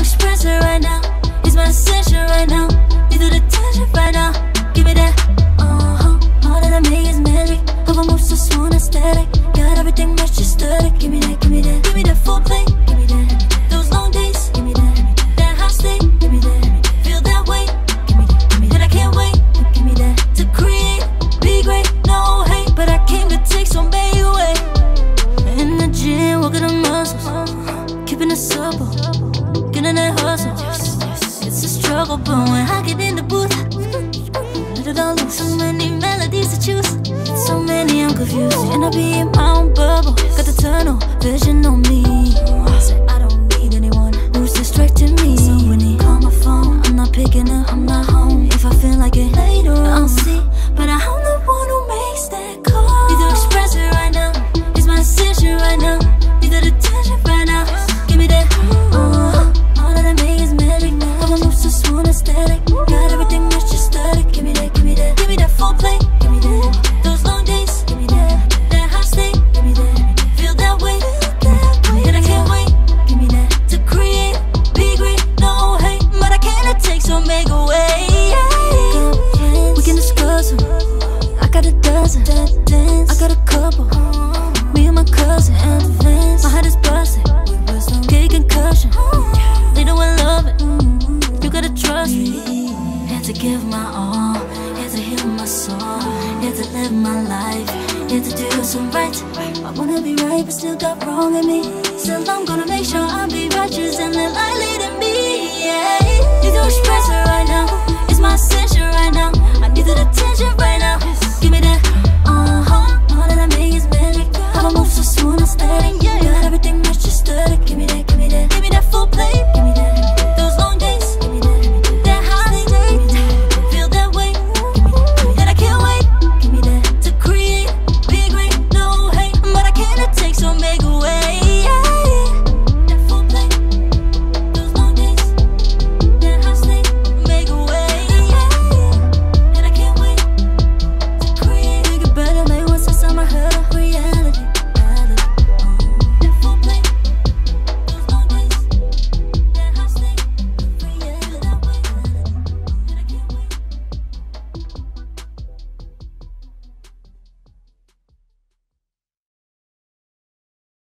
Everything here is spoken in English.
express it right now. He's my essential right now. Need the attention right now. Give me that, all that I make is magic. How I move so smooth and static. Got everything matched just static. Give me that, give me that. Give me that full play. Give me that. Those long days. Give me that. That hot state. Give me that. Feel that way. Give me that. Give me that. I can't wait. Give me that. To create, be great, no hate. But I came to take so many away. In the gym, working the muscles, keeping it supple, getting that hustle. It's a struggle, but when I get in the booth, let it all loose. So many melodies to choose, so many I'm confused. And I be in my own bubble, got the tunnel vision on me.